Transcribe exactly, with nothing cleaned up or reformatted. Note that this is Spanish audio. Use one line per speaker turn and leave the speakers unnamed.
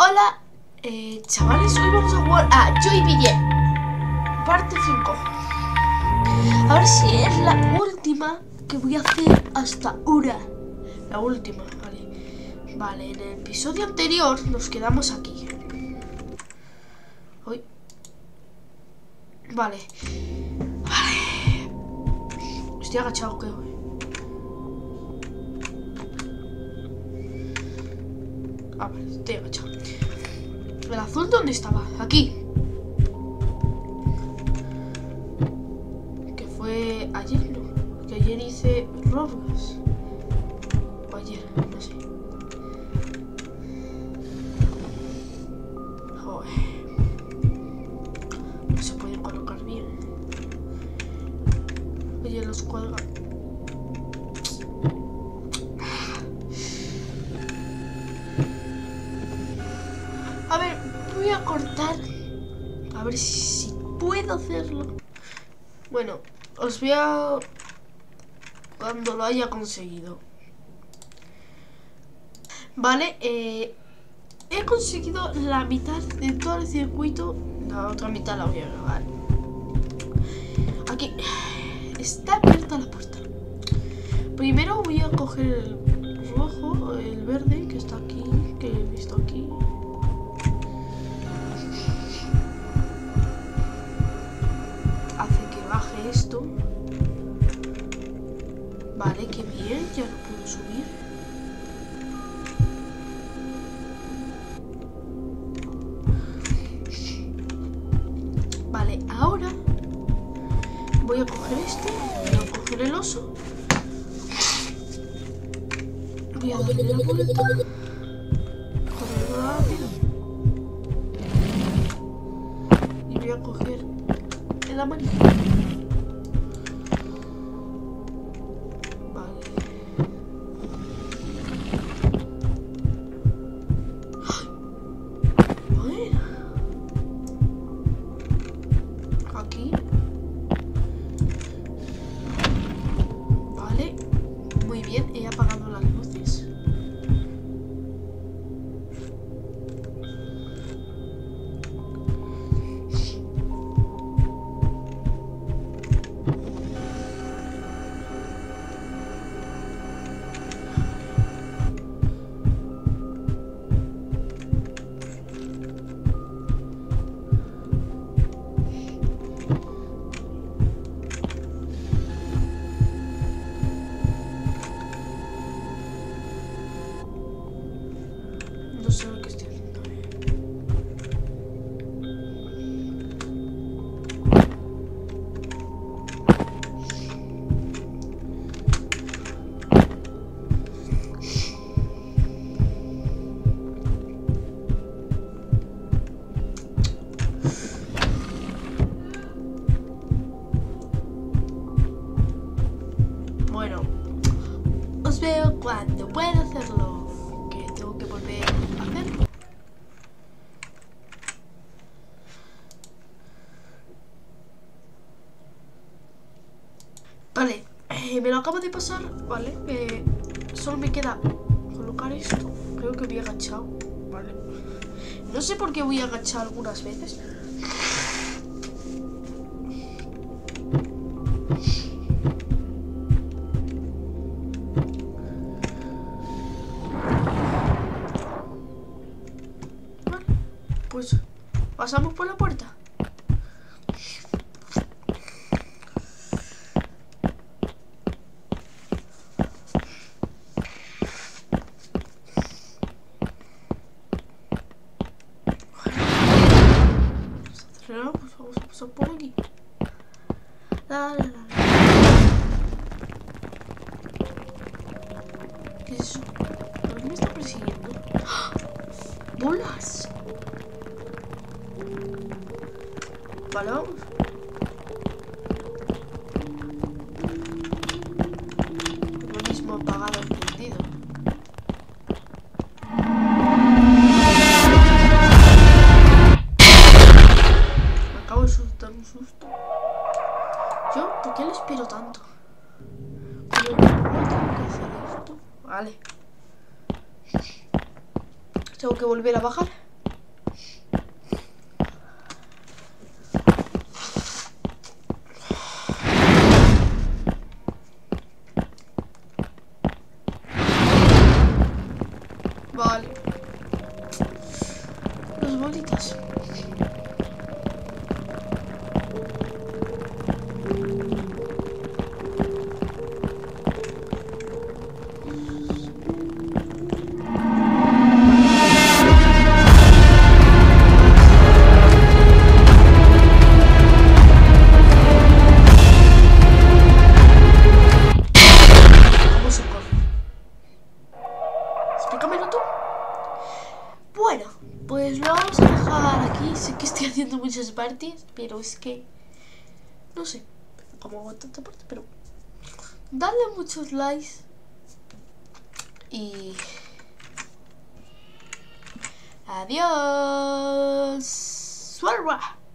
Hola, eh, chavales, hoy vamos a jugar a Joy Division parte cinco. A ver si es la última que voy a hacer hasta ahora. La última, vale. Vale, en el episodio anterior nos quedamos aquí. Uy. Vale. Vale. Estoy agachado, creo. Ah, vale, estoy agachado. ¿El azul dónde estaba? Aquí. Que fue ayer, ¿no? Que ayer hice Roblox. O ayer, no sé. Joder. No se pueden colocar bien. Oye, los cuelgan. A ver, voy a cortar. A ver si puedo hacerlo. Bueno, os voy a... cuando lo haya conseguido. Vale, eh, he conseguido la mitad de todo el circuito. La otra mitad la voy a grabar. Aquí. Está abierta la puerta. Primero voy a coger el rojo, el verde que está aquí, que he visto aquí. Baje esto. Vale, qué bien, ya lo puedo subir. Vale, ahora voy a coger este, voy a coger el oso. Voy a darle la vuelta. Correr rápido. Y voy a coger el amarillo. Aquí. Vale. Muy bien, he apagado las luces. No sé lo que estoy haciendo. Bueno, os veo cuando pueda hacerlo. Tengo que volver a hacerlo. Vale, eh, me lo acabo de pasar, vale. Eh, solo me queda colocar esto. Creo que voy agachado, vale. No sé por qué voy a agachar algunas veces. Pues pasamos por la puerta. Bueno, pues vamos a pasar por aquí. La, la, la, la. ¿Qué es eso? ¿Por qué me está persiguiendo? ¡Ah! ¡Bolas! Vale, vamos. Lo mismo apagado y encendido. Me acabo de soltar un susto. ¿Yo? ¿Por qué le espero tanto? Yo no tengo que hacer esto. Vale. Tengo que volver a bajar. bolitas. Bueno, pues lo vamos a dejar aquí. Sé que estoy haciendo muchas partes, pero es que no sé cómo hago tanta parte, pero dadle muchos likes y adiós. Suelva.